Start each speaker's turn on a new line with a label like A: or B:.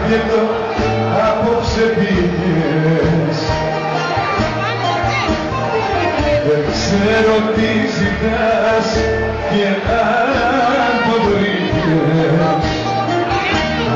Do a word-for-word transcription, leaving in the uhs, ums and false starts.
A: άδειετο απόψε πήγες. Δεν ξέρω τι ζητάς και αν το βρήκες.